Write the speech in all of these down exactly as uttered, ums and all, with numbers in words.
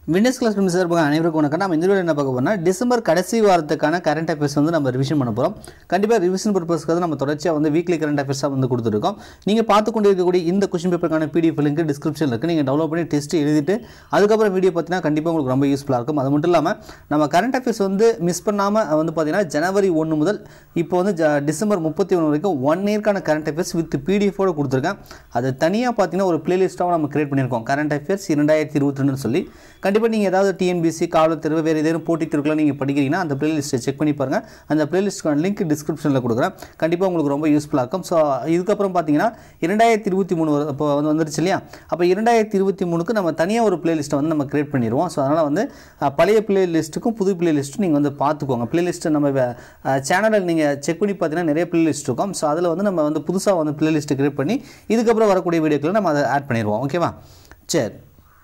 Winxclass சார்பாக அனைவருக்கும் வணக்கம். நம்ம இந்த வீடியோல என்ன பார்க்க போறோம்னா டிசம்பர் கடைசி வாரத்துக்கான கரண்ட் அஃபேர்ஸ் வந்து நம்ம ரிவிஷன் பண்ண போறோம். கண்டிப்பா ரிவிஷன் பர்பஸ்க்காக நம்ம தொடர்ச்சியா வந்து வீக்லி கரண்ட் அஃபேர்ஸா வந்து கொடுத்துருக்கோம். நீங்க பார்த்து கொண்டு இருக்கக்கூடிய இந்த क्वेश्चन பேப்பருக்கான P D F லிங்க் டிஸ்கிரிப்ஷன்ல இருக்கு. நீங்க டவுன்லோட் பண்ணி டெஸ்ட் எழுதிட்டு அதுக்கு அப்புறம் வீடியோ பார்த்தீங்கன்னா கண்டிப்பா உங்களுக்கு ரொம்ப யூஸ்ஃபுல்லா இருக்கும். அது மட்டும் இல்லாம நம்ம கரண்ட் அஃபேர்ஸ் வந்து மிஸ் பண்ணாம வந்து பாத்தீங்கன்னா ஜனவரி ஒன்று முதல் இப்போ வந்து டிசம்பர் முப்பத்தி ஒன்று வரைக்கும் ஒன் இயர்க்கான current affairs with P D F ஓட கொடுத்திருக்கேன். அது தனியா பாத்தீங்கன்னா ஒரு பிளேலிஸ்டாவ நம்ம கிரியேட் பண்ணிருக்கோம். கரண்ட் அஃபேர்ஸ் இரண்டாயிரத்து இருபத்தி இரண்டு னு சொல்லி கண்டிப்பா நீங்க ஏதாவது T N P S C காவல் தேர்வு வேற ஏதேனும் போட்டி தேர்வுகளை நீங்க படிக்கிறீங்கன்னா அந்த பிளேலிஸ்ட்டை செக் பண்ணி பாருங்க. அந்த பிளேலிஸ்ட்கான லிங்க் டிஸ்கிரிப்ஷன்ல கொடுக்குறேன். கண்டிப்பா உங்களுக்கு ரொம்ப யூஸ்ஃபுல்லா இருக்கும். சோ இதுக்கு அப்புறம் பாத்தீங்கன்னா இரண்டாயிரத்து இருபத்தி மூன்று அப்போ வந்து வந்துருச்சு இல்லையா? அப்ப இரண்டாயிரத்து இருபத்தி மூன்று க்கு நம்ம தனியா ஒரு பிளேலிஸ்ட்டை வந்து நம்ம கிரியேட் பண்ணிடுவோம். சோ அதனால வந்து பழைய பிளேலிஸ்ட்டுக்கும் புது பிளேலிஸ்ட்டும் நீங்க வந்து பாத்துக்கோங்க. பிளேலிஸ்ட் நம்ம சேனல்ல நீங்க செக் பண்ணி பார்த்தீங்கன்னா நிறைய பிளேலிஸ்ட் இருக்கும். சோ அதுல வந்து நம்ம வந்து புதுசா வந்து பிளேலிஸ்ட் கிரியேட் பண்ணி இதுக்கு அப்புறம் வரக்கூடிய வீடியோக்களை நம்ம அதை ஆட் பண்ணிடுவோம். ஓகேவா? சரி.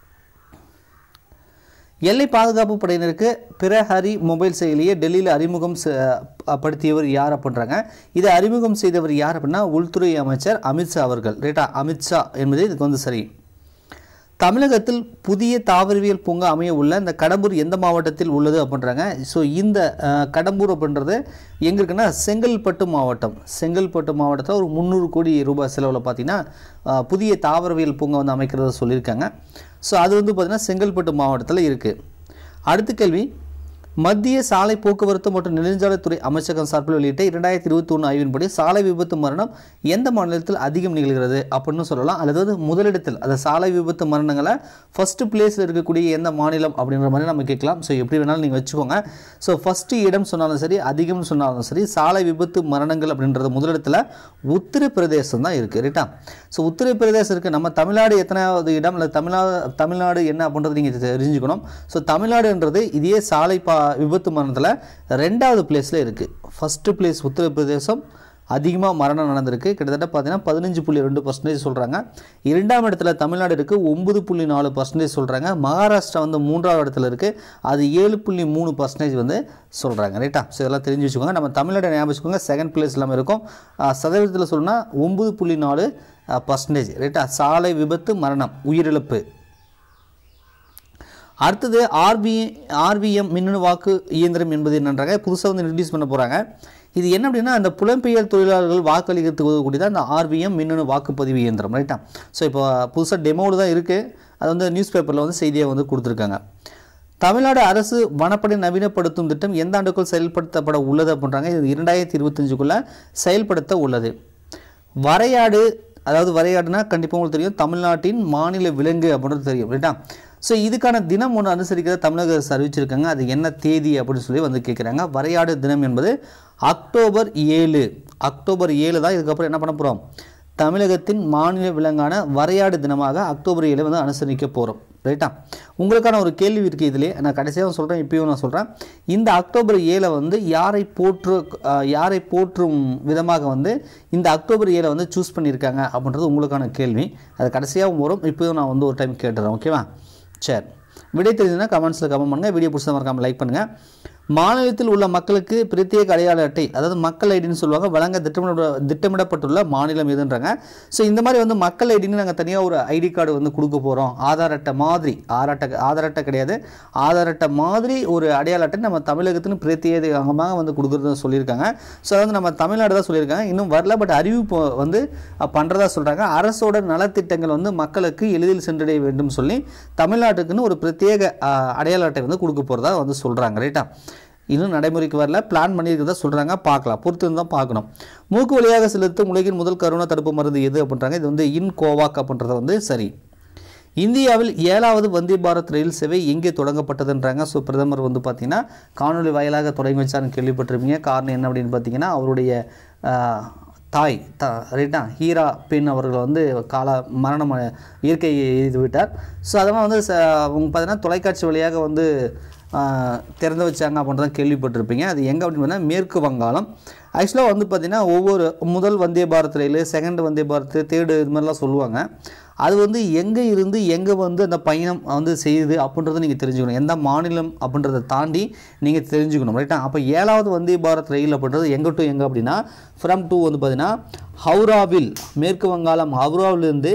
எல்லை பாதுகாப்பு படையினருக்கு பிரஹரி மொபைல் செயலியை டெல்லியில் அறிமுகம் படுத்தியவர் யார் அப்படின்றாங்க. இதை அறிமுகம் செய்தவர் யார் அப்படின்னா உள்துறை அமைச்சர் அமித்ஷா அவர்கள். ரைட்டா? அமித்ஷா என்பது இதுக்கு வந்து சரி. தமிழகத்தில் புதிய தாவரவியல் பூங்கா அமைய உள்ள இந்த கடம்பூர் எந்த மாவட்டத்தில் உள்ளது அப்படின்றாங்க. ஸோ இந்த கடம்பூர் அப்படின்றது எங்கே இருக்குன்னா செங்கல்பட்டு மாவட்டம். செங்கல்பட்டு மாவட்டத்தில் ஒரு முந்நூறு கோடி ரூபாய் செலவில் பார்த்தீங்கன்னா புதிய தாவரவியல் பூங்கா வந்து அமைக்கிறத சொல்லியிருக்காங்க. ஸோ அது வந்து பார்த்திங்கன்னா செங்கல்பட்டு மாவட்டத்தில் இருக்குது. அடுத்த கேள்வி, மத்திய சாலை போக்குவரத்து மற்றும் நெடுஞ்சாலைத்துறை அமைச்சகம் சார்பில் வெளியிட்ட இரண்டாயிரத்தி இருபத்தி ஒன்று ஆய்வின்படி சாலை விபத்து மரணம் எந்த மாநிலத்தில் அதிகம் நிகழ்கிறது அப்படின்னு சொல்லலாம். அல்லது முதலிடத்தில் அந்த சாலை விபத்து மரணங்களை ஃபர்ஸ்ட் பிளேஸில் இருக்கக்கூடிய எந்த மாநிலம் அப்படின்ற மாதிரி நம்ம கேட்கலாம். ஸோ எப்படி வேணாலும் நீங்கள் வச்சுக்கோங்க. ஸோ ஃபர்ஸ்ட் இடம் சொன்னாலும் சரி, அதிகம்னு சொன்னாலும் சரி, சாலை விபத்து மரணங்கள் அப்படின்றது முதலிடத்தில் உத்தரப்பிரதேசம் தான் இருக்குது. ரைட்டா? ஸோ உத்தரப்பிரதேசம் இருக்குது. நம்ம தமிழ்நாடு எத்தனாவது இடம் இல்லை தமிழ்நாடு தமிழ்நாடு என்ன அப்படின்றது நீங்கள் தெரிஞ்சுக்கணும். ஸோ தமிழ்நாடுன்றது இதே சாலை பா விபத்து மரணத்தில் ரெண்டாவது பிளேஸில் இருக்குது. ஃபஸ்ட்டு பிளேஸ் உத்தரப்பிரதேசம், அதிகமாக மரணம் நடந்திருக்கு. கிட்டத்தட்ட பார்த்தீங்கன்னா பதினஞ்சு புள்ளி ரெண்டு பர்சன்டேஜ் சொல்கிறாங்க. இரண்டாம் இடத்துல தமிழ்நாடு இருக்குது, ஒன்பது புள்ளி நாலு பர்சன்டேஜ் சொல்கிறாங்க. மகாராஷ்டிரா வந்து மூன்றாவது இடத்துல இருக்குது, அது ஏழு புள்ளி மூணு பர்சன்டேஜ் வந்து சொல்கிறாங்க. ரைட்டா? ஸோ இதெல்லாம் தெரிஞ்சு வச்சுக்கோங்க. நம்ம தமிழ்நாடு ஞாபகம் வச்சுக்கோங்க. செகண்ட் பிளேஸ் இல்லாமல் இருக்கும். சதவீதத்தில் சொல்லணும்னா ஒன்பது புள்ளி நாலு பர்சன்டேஜ். ரைட்டா? சாலை விபத்து மரணம் உயிரிழப்பு. அடுத்தது ஆர்பி ஆர்பிஎம் மின்னணு வாக்கு இயந்திரம் என்பது என்னன்றாங்க, புதுசாக வந்து இன்ட்ரடியூஸ் பண்ண போகிறாங்க. இது என்ன அப்படின்னா அந்த புலம்பெயர் தொழிலாளர்கள் வாக்களிக்கிறதுக்கு உதவக்கூடியதான் அந்த ஆர்பிஎம் மின்னணு வாக்குப்பதிவு இயந்திரம். ரைட்டா? ஸோ இப்போ புதுசாக டெமோடு தான் இருக்குது. அது வந்து நியூஸ் பேப்பரில் வந்து செய்தியை வந்து கொடுத்துருக்காங்க. தமிழ்நாடு அரசு வனப்படை நவீனப்படுத்தும் திட்டம் எந்த ஆண்டுக்குள் செயல்படுத்தப்பட உள்ளது அப்படின்றாங்க. இது இரண்டாயிரத்தி இருபத்தஞ்சுக்குள்ளே செயல்படுத்த உள்ளது. வரையாடு, அதாவது வரையாடுனா கண்டிப்பாக உங்களுக்கு தெரியும், தமிழ்நாட்டின் மாநில விலங்கு அப்படின்றது தெரியும். ரைட்டா? ஸோ இதுக்கான தினம் ஒன்று அனுசரிக்கிறத தமிழக அரசு அறிவிச்சிருக்காங்க. அது என்ன தேதி அப்படின்னு சொல்லி வந்து கேட்குறாங்க. வரையாடு தினம் என்பது அக்டோபர் ஏழு. அக்டோபர் ஏழு தான். இதுக்கப்புறம் என்ன பண்ண போகிறோம்? தமிழகத்தின் மாநில விலங்கான வரையாடு தினமாக அக்டோபர் ஏழு வந்து அனுசரிக்க போகிறோம். ரைட்டா? உங்களுக்கான ஒரு கேள்வி இருக்குது இதிலே, நான் கடைசியாக சொல்கிறேன், இப்பயும் நான் சொல்கிறேன். இந்த அக்டோபர் ஏழை வந்து யாரை போற்று யாரை போற்றும் விதமாக வந்து இந்த அக்டோபர் ஏழை வந்து சூஸ் பண்ணியிருக்காங்க அப்படின்றது உங்களுக்கான கேள்வி. அது கடைசியாகவும் வரும். இப்போயும் நான் வந்து ஒரு டைம் கேட்டுறேன். ஓகேவா? சரி. விடை தெரிஞ்சுன்னா கமெண்ட்ஸில் கமெண்ட் பண்ணுங்கள். வீடியோ பிடிச்சா மறக்காமல் லைக் பண்ணுங்கள். மாநிலத்தில் உள்ள மக்களுக்கு பிரத்யேக அடையாள அட்டை, அதாவது மக்கள் ஐடின்னு சொல்லுவாங்க, வழங்க திட்டமிட திட்டமிடப்பட்டுள்ள மாநிலம் எதுன்றாங்க. ஸோ இந்த மாதிரி வந்து மக்கள் ஐடின்னு நாங்கள் தனியாக ஒரு ஐடி கார்டு வந்து கொடுக்க போகிறோம். ஆதார் அட்டை மாதிரி, ஆதார் அட்டை ஆதார் அட்டை கிடையாது, ஆதார் அட்டை மாதிரி ஒரு அடையாள அட்டை நம்ம தமிழகத்தின் பிரத்யேகமாக வந்து கொடுக்குறதா சொல்லியிருக்காங்க. ஸோ அது வந்து நம்ம தமிழ்நாடு தான் சொல்லியிருக்காங்க, இன்னும் வரல. பட் அறிவிப்பு வந்து பண்ணுறதா சொல்கிறாங்க. அரசோட நலத்திட்டங்கள் வந்து மக்களுக்கு எளிதில் சென்றடைய வேண்டும் சொல்லி தமிழ்நாட்டுக்குன்னு ஒரு பிரத்யேக அடையாள அட்டை வந்து கொடுக்க போகிறதா வந்து சொல்கிறாங்க. ரைட்டா? இன்னும் நடைமுறைக்கு வரல, பிளான் பண்ணியிருக்கிறதா சொல்கிறாங்க. பார்க்கலாம், பொறுத்து தான் பார்க்கணும். மூக்கு வழியாக செலுத்தும் உலகின் முதல் கரோனா தடுப்பு மருந்து எது அப்படின்றாங்க. இது வந்து இன் கோவாக் அப்படின்றது வந்து சரி. இந்தியாவில் ஏழாவது வந்தே பாரத் ரயில் சேவை எங்கே தொடங்கப்பட்டதுன்றாங்க. ஸோ பிரதமர் வந்து பார்த்திங்கன்னா காணொலி வாயிலாக தொடங்கி வச்சான்னு கேள்விப்பட்டிருப்பீங்க. காரணம் என்ன அப்படின்னு பார்த்தீங்கன்னா அவருடைய தாய் த ரைட்டா ஹீரா பெண் அவர்கள் வந்து கால மரணம் இயற்கை எய்து விட்டார். ஸோ அதெல்லாம் வந்து அவங்க பார்த்தீங்கன்னா தொலைக்காட்சி வழியாக வந்து திறந்து வச்சாங்க அப்படின்றத கேள்விப்பட்டிருப்பீங்க. அது எங்கே அப்படின்னு பார்த்தீங்கன்னா மேற்கு வங்காளம். ஆக்சுவலாக வந்து பார்த்திங்கன்னா ஒவ்வொரு முதல் வந்தே பாரத் ரயில், செகண்ட் வந்தே பாரத், தேர்டு இது மாதிரிலாம் சொல்லுவாங்க. அது வந்து எங்கே இருந்து எங்கே வந்து அந்த பயணம் வந்து செய்யுது அப்படின்றத நீங்கள் தெரிஞ்சுக்கணும். எந்த மாநிலம் அப்படின்றத தாண்டி நீங்கள் தெரிஞ்சுக்கணும். ரைட்டா? அப்போ ஏழாவது வந்தே பாரத் ரயில் அப்படின்றது எங்கே டு எங்கே அப்படின்னா ஃப்ரம் டூ வந்து பார்த்திங்கன்னா ஹவுராவில், மேற்கு வங்காளம் ஹவுராவிலிருந்து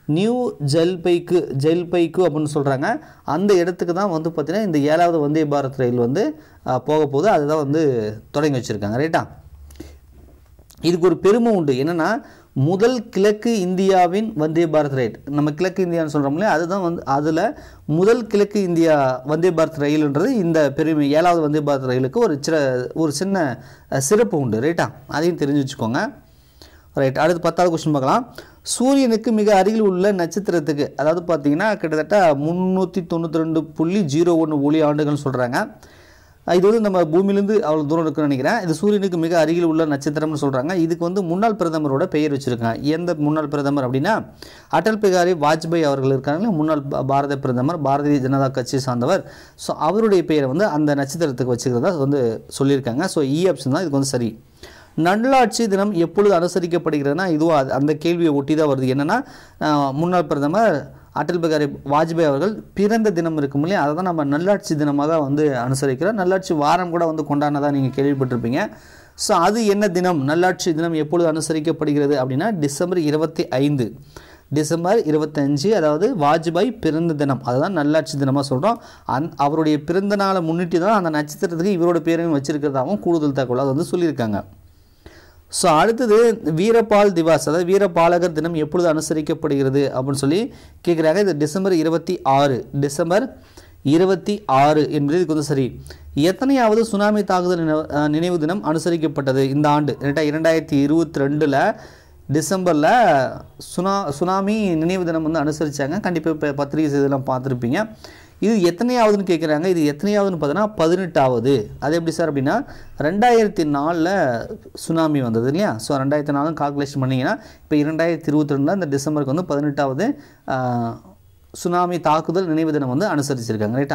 நியூ ஜல்பைக்கு ஜல்பைக்கு அப்படின்னு சொல்கிறாங்க. அந்த இடத்துக்கு தான் வந்து பார்த்திங்கன்னா இந்த ஏழாவது வந்தே பாரத் ரயில் வந்து போக போகுது. அதுதான் வந்து தொடங்கி வச்சுருக்காங்க. ரைட்டா, இதுக்கு ஒரு பெருமை உண்டு. என்னென்னா முதல் கிழக்கு இந்தியாவின் வந்தே பாரத் ரயில், நம்ம கிழக்கு இந்தியான்னு சொல்கிறோம் இல்லையா, அதுதான் வந்து அதில் முதல் கிழக்கு இந்தியா வந்தே பாரத் ரயில்ன்றது இந்த பெருமை ஏழாவது வந்தே பாரத் ரயிலுக்கு ஒரு சிற ஒரு சின்ன சிறப்பு உண்டு. ரைட்டா, அதையும் தெரிஞ்சு வச்சுக்கோங்க. ரைட், அடுத்து பத்தாவது கொஸ்டின் பார்க்கலாம். சூரியனுக்கு மிக அருகில் உள்ள நட்சத்திரத்துக்கு, அதாவது பார்த்தீங்கன்னா கிட்டத்தட்ட முந்நூற்றி தொண்ணூற்றி ரெண்டு புள்ளி ஜீரோ ஒன்று ஒளி ஆண்டுகள்னு சொல்கிறாங்க. இது வந்து நம்ம பூமியிலேருந்து அவ்வளோ தூரம் இருக்குன்னு நினைக்கிறேன். இது சூரியனுக்கு மிக அருகில் உள்ள நட்சத்திரம்னு சொல்கிறாங்க. இதுக்கு வந்து முன்னாள் பிரதமரோட பெயர் வச்சுருக்காங்க. எந்த முன்னாள் பிரதமர் அப்படின்னா அடல் பிகாரி வாஜ்பாய் அவர்கள் இருக்காங்க, முன்னாள் பாரத பிரதமர், பாரதிய ஜனதா கட்சி சார்ந்தவர். ஸோ அவருடைய பெயரை வந்து அந்த நட்சத்திரத்துக்கு வச்சுக்கிறதா வந்து சொல்லியிருக்காங்க. ஸோ இ ஆப்ஷன் தான் இதுக்கு வந்து சரி. நல்லாட்சி தினம் எப்பொழுது அனுசரிக்கப்படுகிறதுனா இதுவும் அந்த கேள்வியை ஒட்டி தான் வருது. என்னென்னா முன்னாள் பிரதமர் அடல் பிகாரி வாஜ்பாய் அவர்கள் பிறந்த தினம் இருக்கும் இல்லையா, அதை தான் நம்ம நல்லாட்சி தினமாக வந்து அனுசரிக்கிறோம். நல்லாட்சி வாரம் கூட வந்து கொண்டாடினதாக நீங்கள் கேள்விப்பட்டிருப்பீங்க. ஸோ அது என்ன தினம், நல்லாட்சி தினம் எப்பொழுது அனுசரிக்கப்படுகிறது அப்படின்னா டிசம்பர் இருபத்தி ஐந்து டிசம்பர் இருபத்தஞ்சு அதாவது வாஜ்பாய் பிறந்த தினம், அதுதான் நல்லாட்சி தினமாக சொல்கிறோம். அந் அவருடைய பிறந்த நாளை முன்னிட்டு தான் அந்த நட்சத்திரத்துக்கு இவரோட பேரையும் வச்சிருக்கிறதாகவும் கூடுதல் தகவல் அது வந்து சொல்லியிருக்காங்க. ஸோ அடுத்தது வீரபால் திவாஸ், அதாவது வீரபாலகர் தினம் எப்பொழுது அனுசரிக்கப்படுகிறது அப்படின்னு சொல்லி கேட்குறாங்க. இது டிசம்பர் இருபத்தி ஆறு டிசம்பர் இருபத்தி ஆறு என்பது இதுக்கு வந்து சரி. எத்தனையாவது சுனாமி தாக்குதல் நினைவு தினம் அனுசரிக்கப்பட்டது இந்த ஆண்டு? இரண்டாயிரத்தி இருபத்தி ரெண்டில் டிசம்பரில் சுனா சுனாமி நினைவு தினம் வந்து அனுசரித்தாங்க. கண்டிப்பாக இப்போ பத்திரிகை செய்தியெல்லாம் பார்த்துருப்பீங்க. இது எத்தனையாவதுன்னு கேட்குறாங்க. இது எத்தனையாவதுன்னு பார்த்தோன்னா பதினெட்டாவது. அது எப்படி சார் அப்படின்னா ரெண்டாயிரத்தி நாலில் சுனாமி வந்தது இல்லையா. ஸோ ரெண்டாயிரத்தி நாலு கால்குலேஷன் பண்ணிங்கன்னா இப்போ இரண்டாயிரத்தி இருபத்தி ரெண்டில் இந்த டிசம்பருக்கு வந்து பதினெட்டாவது சுனாமி தாக்குதல் நினைவு தினம் வந்து அனுசரிச்சிருக்காங்க. ரைட்டா,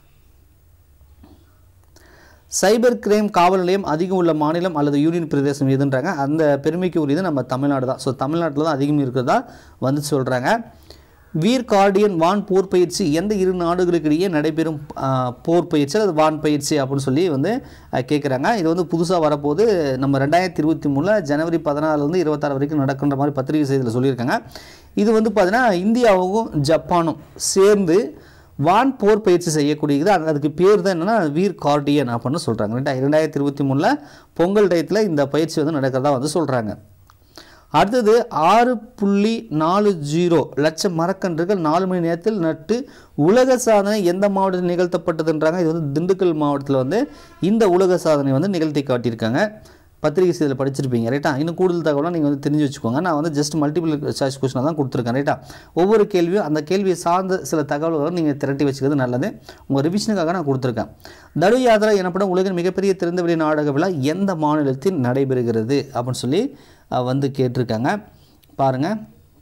சைபர் கிரைம் காவல் நிலையம் அதிகம் உள்ள மாநிலம் அல்லது யூனியன் பிரதேசம் எதுன்றாங்க. அந்த பெருமைக்கு உரியது நம்ம தமிழ்நாடு தான். ஸோ தமிழ்நாட்டில் தான் அதிகம் இருக்கிறதா வந்து சொல்கிறாங்க. வீர் கார்டியன் வான் போர் பயிற்சி எந்த இரு நாடுகளுக்கிடையே நடைபெறும் போர் பயிற்சி அல்லது வான் பயிற்சி அப்படின்னு சொல்லி வந்து கேட்குறாங்க. இது வந்து புதுசாக வரப்போது நம்ம ரெண்டாயிரத்தி இருபத்தி மூணில் ஜனவரி பதினாறுலேருந்து இருபத்தாறு வரைக்கும் நடக்கின்ற மாதிரி பத்திரிகை செய்தியில் சொல்லியிருக்காங்க. இது வந்து பார்த்தீங்கன்னா இந்தியாவுக்கும் ஜப்பானும் சேர்ந்து வான் போர் பயிற்சி செய்யக்கூடியது. அதுக்கு பேர் தான் என்னென்னா வீர் கார்டியன் அப்படின்னு சொல்கிறாங்க. ரெண்டா ரெண்டாயிரத்தி இருபத்தி மூணில் பொங்கல் டயத்தில் இந்த பயிற்சி வந்து நடக்கிறதா வந்து சொல்கிறாங்க. அடுத்தது ஆறு புள்ளி நாலு ஜீரோ லட்சம் மரக்கன்றுகள் நாலு மணி நேரத்தில் நட்டு உலக சாதனை எந்த மாவட்டத்தில் நிகழ்த்தப்பட்டதுன்றாங்க. இது வந்து திண்டுக்கல் மாவட்டத்தில் வந்து இந்த உலக சாதனை வந்து நிகழ்த்தி காட்டியிருக்காங்க. பத்திரிகை செய்தியில் படிச்சிருப்பீங்க. ரைட்டா, இன்னும் கூடுதல் தகவலாம் நீங்கள் வந்து தெரிஞ்சு வச்சுக்கோங்க. நான் வந்து ஜஸ்ட் மல்டிபிள் சாய்ஸ் கொஸ்டினாக தான் கொடுத்துருக்கேன். ரைட்டா, ஒவ்வொரு கேள்வியும் அந்த கேள்வியை சார்ந்த சில தகவல்களை நீங்கள் திரட்டி வச்சுக்கிறது நல்லது. உங்கள் ரிவிஷனுக்காக நான் கொடுத்துருக்கேன். தடு யாத்திரா எனப்படும் உலகின் மிகப்பெரிய திறந்தவெளி நாடக விழா எந்த மாநிலத்தில் நடைபெறுகிறது அப்படின்னு சொல்லி வந்து கேட்டிருக்காங்க. பாருங்கள்.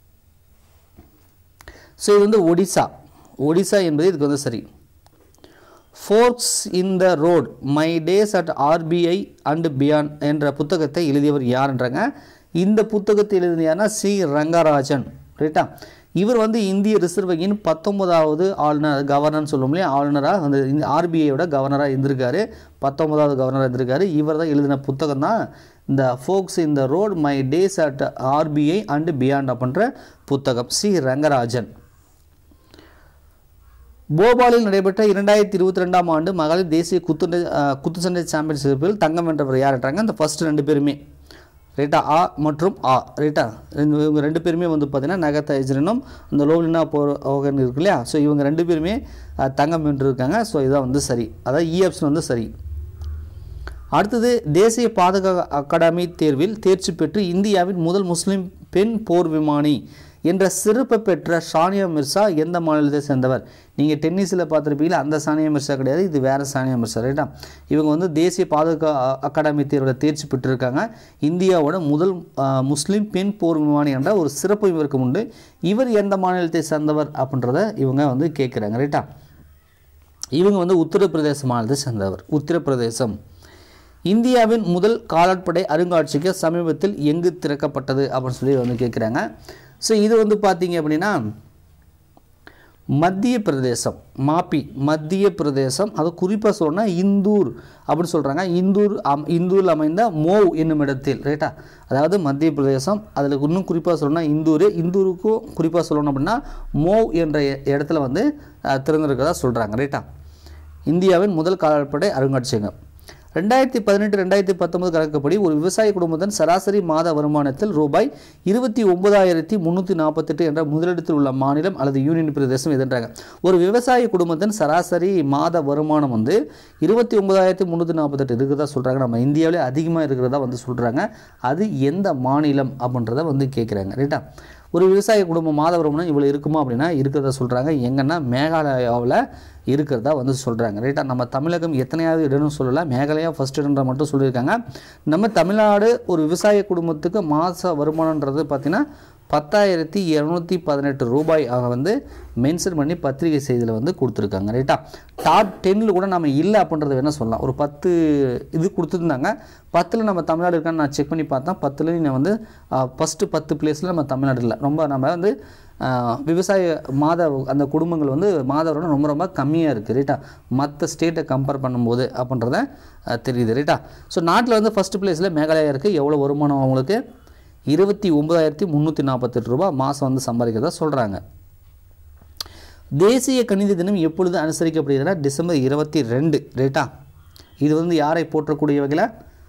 ஸோ இது வந்து ஒடிசா. ஒடிசா என்பது இதுக்கு வந்து சரி. Forks in the road my days at RBI and beyond என்ற புத்தகத்தை எழுதியவர் யாருன்றாங்க. இந்த புத்தகத்தை எழுதிய யாருன்னா சி ரங்கராஜன். ரைட்டா, இவர் வந்து இந்திய ரிசர்வ் வங்கியின் பத்தொன்பதாவது ஆளுநர், கவர்னர்னு சொல்லும் இல்லையா, ஆளுநராக வந்து இந்த ஆர்பிஐயோட கவர்னராக இருந்திருக்காரு. பத்தொன்பதாவது கவர்னராக இருந்திருக்காரு. இவர் தான் எழுதின புத்தகம் தான் இந்த forks in the road my days at RBI and beyond அப்படின்ற புத்தகம். சி ரங்கராஜன். போபாலில் நடைபெற்ற இரண்டாயிரத்தி இருபத்தி ரெண்டாம் ஆண்டு மகளிர் தேசிய குத்து குத்துச்சண்டை சாம்பியன்ஷிப்பில் தங்கம் வென்றவர் யார்ன்றாங்க. இந்த ஃபர்ஸ்ட் ரெண்டு பேருமே ரைட்டா, ஆ மற்றும் ஆ. ரைட்டா, இவங்க ரெண்டு பேருமே வந்து பார்த்தீங்கன்னா நகத்த ஐஜரனும் இந்த லோலினா போகன் இருக்கு இல்லையா. ஸோ இவங்க ரெண்டு பேருமே தங்கம் வென்றிருக்காங்க. ஸோ இதான் வந்து சரி. அதாவது இ ஆப்ஷன் வந்து சரி. அடுத்தது தேசிய பாதுகாப்பு அகாடமி தேர்வில் தேர்ச்சி பெற்று இந்தியாவின் முதல் முஸ்லீம் பெண் போர் விமானி என்ற சிறப்பு பெற்ற சானியா மிர்சா எந்த மாநிலத்தை சேர்ந்தவர்? நீங்கள் டென்னிஸில் பார்த்துருப்பீங்களா, அந்த சானியா மிர்சா கிடையாது, இது வேறு சானியா மிர்சா. ரைட்டா, இவங்க வந்து தேசிய பாதுகா அகாடமி தேர்வில் தேர்ச்சி பெற்றிருக்காங்க. இந்தியாவோட முதல் முஸ்லீம் பெண் போர் விமானி என்ற ஒரு சிறப்பு இவருக்கு உண்டு. இவர் எந்த மாநிலத்தை சேர்ந்தவர் அப்படின்றத இவங்க வந்து கேட்குறாங்க. ரைட்டா, இவங்க வந்து உத்தரப்பிரதேச மாநிலத்தை சேர்ந்தவர். உத்தரப்பிரதேசம். இந்தியாவின் முதல் காலாட்படை அருங்காட்சியகம் சமீபத்தில் எங்கு திறக்கப்பட்டது அப்படின்னு சொல்லி வந்து கேட்குறாங்க. ஸோ இது வந்து பார்த்தீங்க அப்படின்னா மத்திய பிரதேசம் மாப்பி மத்திய பிரதேசம் அது குறிப்பாக சொல்லணும்னா இந்தூர் அப்படின்னு சொல்கிறாங்க. இந்தூர் அம் இந்தூரில் அமைந்த மோவ் என்னும் இடத்தில் ரைட்டா, அதாவது மத்திய பிரதேசம் அதில் இன்னும் குறிப்பாக சொல்லணும்னா இந்தூர், இந்தூருக்கும் குறிப்பாக சொல்லணும் அப்படின்னா மோவ் என்ற இடத்துல வந்து திறந்திருக்கிறதா சொல்கிறாங்க ரைட்டா. இந்தியாவின் முதல் காலாட்படை அருங்காட்சியகம். ரெண்டாயிரத்தி பதினெட்டு ரெண்டாயிரத்தி பத்தொன்பது கணக்குப்படி ஒரு விவசாய குடும்பத்தின் சராசரி மாத வருமானத்தில் ரூபாய் இருபத்தி ஒன்பதாயிரத்தி முந்நூற்றி நாற்பத்தெட்டு என்ற முதலிடத்தில் உள்ள மாநிலம் அல்லது யூனியன் பிரதேசம் எதுன்றாங்க. ஒரு விவசாய குடும்பத்தின் சராசரி மாத வருமானம் வந்து இருபத்தி ஒன்பதாயிரத்தி முந்நூற்றி நாற்பத்தெட்டு இருக்கிறதா சொல்கிறாங்க. நம்ம இந்தியாவிலே அதிகமாக இருக்கிறதா வந்து சொல்கிறாங்க. அது எந்த மாநிலம் அப்படின்றத வந்து கேட்குறாங்க ரைட்டா. ஒரு விவசாய குடும்பம் மாத வருமானம் இவ்வளோ இருக்குமா அப்படின்னா இருக்கிறதா சொல்கிறாங்க. எங்கன்னா மேகாலயாவில் இருக்கிறதா வந்து சொல்கிறாங்க ரைட்டா. நம்ம தமிழகம் எத்தனையாவது இடம்னு சொல்லலாம், மேகாலயா ஃபஸ்ட் இடம்ன்ற மட்டும் சொல்லியிருக்காங்க. நம்ம தமிழ்நாடு ஒரு விவசாய குடும்பத்துக்கு மாத வருமானன்றது பார்த்திங்கன்னா பத்தாயிரத்தி இரநூத்தி பதினெட்டு ரூபாய் ஆக வந்து மென்ஷன் பண்ணி பத்திரிகை செய்தியில் வந்து கொடுத்துருக்காங்க ரைட்டா. டாப் டென்னில் கூட நம்ம இல்லை அப்படின்றத வேணால் சொல்லலாம். ஒரு பத்து இது கொடுத்துருந்தாங்க, பத்தில் நம்ம தமிழ்நாடு இருக்கான்னு நான் செக் பண்ணி பார்த்தேன். பத்துலேயும் நான் வந்து ஃபஸ்ட்டு பத்து பிளேஸில் நம்ம தமிழ்நாடு இல்லை. ரொம்ப நம்ம வந்து விவசாய மாத அந்த குடும்பங்கள் வந்து மாதவரோட ரொம்ப ரொம்ப கம்மியாக இருக்குது ரைட்டா, மற்ற ஸ்டேட்டை கம்பேர் பண்ணும்போது அப்படின்றத தெரியுது ரைட்டா. ஸோ நாட்டில் வந்து ஃபஸ்ட்டு பிளேஸில் மேகாலயா இருக்குது. எவ்வளோ வருமானம் அவங்களுக்கு இருபத்தி ஒன்பதாயிரத்தி முந்நூற்றி நாற்பத்தெட்டு ரூபா மாதம் வந்து சம்பாதிக்கிறதா சொல்கிறாங்க. தேசிய கணித தினம் எப்பொழுது அனுசரிக்கப்படுகிறதுனா டிசம்பர் இருபத்தி ரெண்டு ரைட்டா. இது வந்து யாரை போற்றக்கூடிய வகையில்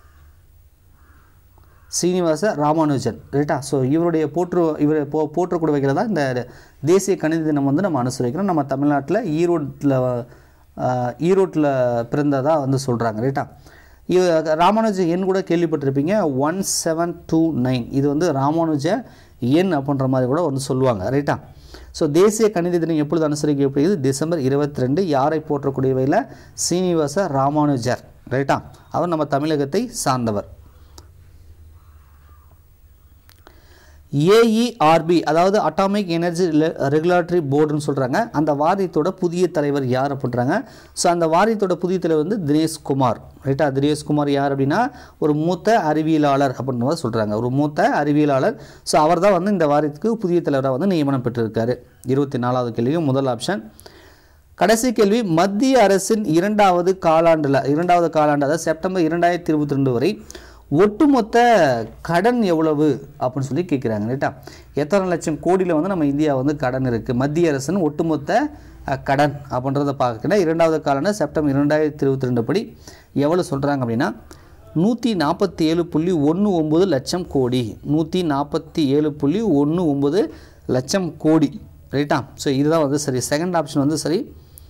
சீனிவாச ராமானுஜன் ரைட்டா. ஸோ இவருடைய போற்று இவரை போ போற்றக்கூடிய வகையில் தான் இந்த தேசிய கணித தினம் வந்து நம்ம அனுசரிக்கிறோம். நம்ம தமிழ்நாட்டில் ஈரோட்டில் ஈரோட்டில் பிறந்ததாக வந்து சொல்கிறாங்க ரைட்டா. ராமானுஜ எண் கூட கேள்விப்பட்டிருப்பீங்க, ஒன் செவன் டூ நைன் இது வந்து ராமானுஜ எண் அப்படின்ற மாதிரி கூட வந்து சொல்லுவாங்க ரைட்டா. ஸோ தேசிய கணித தினம் எப்பொழுது அனுசரிக்கப்படுகிறது டிசம்பர் இருபத்தி ரெண்டு. யாரை போற்றக்கூடிய வகையில் சீனிவாச ராமானுஜர் ரைட்டா. அவர் நம்ம தமிழகத்தை சார்ந்தவர். ஏஇஆர்பி அதாவது அட்டாமிக் எனர்ஜி ரெகுலேட்டரி போர்டுன்னு சொல்கிறாங்க. அந்த வாரியத்தோட புதிய தலைவர் யார் அப்படின்றாங்க. ஸோ அந்த வாரியத்தோட புதிய தலைவர் வந்து தினேஷ்குமார் ரைட்டா. தினேஷ்குமார் யார் அப்படின்னா ஒரு மூத்த அறிவியலாளர் அப்படின்ற மாதிரி சொல்கிறாங்க, ஒரு மூத்த அறிவியலாளர். ஸோ அவர் தான் வந்து இந்த வாரியத்துக்கு புதிய தலைவராக வந்து நியமனம் பெற்றிருக்காரு. இருபத்தி நாலாவது கேள்வியும் முதல் ஆப்ஷன். கடைசி கேள்வி, மத்திய அரசின் இரண்டாவது காலாண்டில் இரண்டாவது காலாண்டு அதாவது செப்டம்பர் இரண்டாயிரத்தி இருபத்தி ரெண்டு வரை ஒட்டுமொத்த கடன் எவ்வளவு அப்படின்னு சொல்லி கேட்குறாங்க ரைட்டா. எத்தனை லட்சம் கோடியில் வந்து நம்ம இந்தியா வந்து கடன் இருக்குது மத்திய அரசின் ஒட்டுமொத்த கடன் அப்படின்றத பார்க்கணும். இரண்டாவது காலாண்டு செப்டம்பர் இரண்டாயிரத்தி இருபத்தி ரெண்டு படி எவ்வளோ சொல்கிறாங்க அப்படின்னா நூற்றி நாற்பத்தி ஏழு புள்ளி ஒன்று ஒம்பது லட்சம் கோடி நூற்றி நாற்பத்தி ஏழு புள்ளி ஒன்று ஒம்பது லட்சம் கோடி ரைட்டா. ஸோ இதுதான் வந்து சரி. செகண்ட் ஆப்ஷன் வந்து சரி.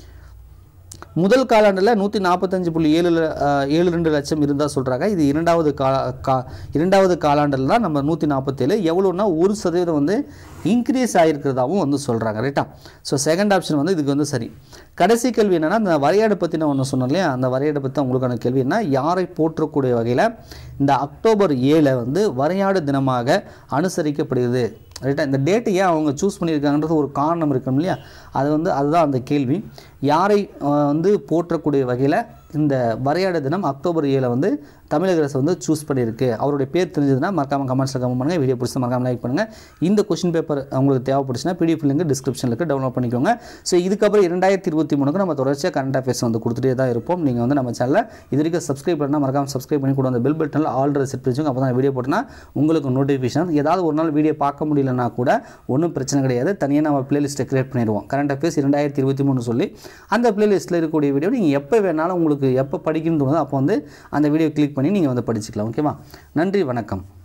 முதல் காலாண்டில் நூற்றி நாற்பத்தஞ்சு புள்ளி ஏழு ஏழு ரெண்டு லட்சம் இருந்தால் சொல்கிறாங்க. இது இரண்டாவது கா கா இரண்டாவது காலாண்டில் தான் நம்ம நூற்றி நாற்பத்தேழு எவ்வளோன்னா ஒரு சதவீதம் வந்து இன்க்ரீஸ் ஆகிருக்கிறதாகவும் வந்து சொல்கிறாங்க ரைட்டா. ஸோ செகண்ட் ஆப்ஷன் வந்து இதுக்கு வந்து சரி. கடைசி கேள்வி என்னென்னா அந்த வரையாடை பற்றி நான் ஒன்று சொன்னேன் இல்லையா, அந்த வரையாடை பற்றி உங்களுக்கான கேள்வி என்ன, யாரை போற்றக்கூடிய வகையில் இந்த அக்டோபர் ஏழை வந்து வரையாடு தினமாக அனுசரிக்கப்படுகிறது ரைட்டா. இந்த டேட்டு ஏன் அவங்க சூஸ் பண்ணியிருக்காங்கன்றது ஒரு காரணம் இருக்கணும் இல்லையா, அது வந்து அதுதான் அந்த கேள்வி. யாரை வந்து போற்றக்கூடிய வகையில் இந்த வரையாடு தினம் அக்டோபர் ஏழை வந்து தமிழக அரசு வந்து சூஸ் பண்ணியிருக்கு. அவருடைய பேர் தெரிஞ்சதுன்னா மறக்காமல் கமெண்ட்ஸில் கமெண்ட் பண்ணுங்கள். வீடியோ பிடிச்சா மறக்காமல் லைக் பண்ணுங்கள். இந்த கொஸ்டின் பேப்பர் உங்களுக்கு தேவைப்படுச்சுன்னா பிடிஎஃப் லிங்க் டிஸ்கிரிப்ஷனில் இருக்குது, டவுன்லோட் பண்ணிக்கோங்க. ஸோ இதுக்கப்புறம் இரண்டாயிரத்தி இருபத்தி மூணுக்கு நம்ம தொடர்ச்சியாக கரண்ட் அஃபேர்ஸ் வந்து கொடுத்துட்டே தான் இருப்போம். நீங்கள் வந்து நம்ம சேனலில் இது வரைக்கும் சப்ஸ்கிரைப் பண்ணால் மறக்காமல் சப்ஸ்கிரைப் பண்ணி கூட அந்த பெல் பட்டனில் ஆல்ரெடி செட் பண்ணிச்சுங்க. அப்போ தான் வீடியோ போட்டோன்னா உங்களுக்கு நோட்டிஃபிகேஷன். ஏதாவது ஒரு நாள் வீடியோ பார்க்க முடியலன்னா கூட ஒன்றும் பிரச்சனை கிடையாது, தனியாக நம்ம பிளேலிஸ்ட்டை கிரியேட் பண்ணிடுவோம். கரண்ட் அஃபேர்ஸ் இரண்டாயிரத்தி இருபத்தி மூணு சொல்லி அந்த பிளேலிஸ்ட்டில் இருக்கக்கூடிய வீடியோ நீங்கள் எப்போ வேணாலும் உங்களுக்கு எப்போ படிக்கணும்னு தோணுதோ அப்போ வந்து அந்த வீடியோ கிளிக் பண்ணி நீங்கள் வந்து படிச்சுக்கலாம். ஓகேவா? நன்றி, வணக்கம்.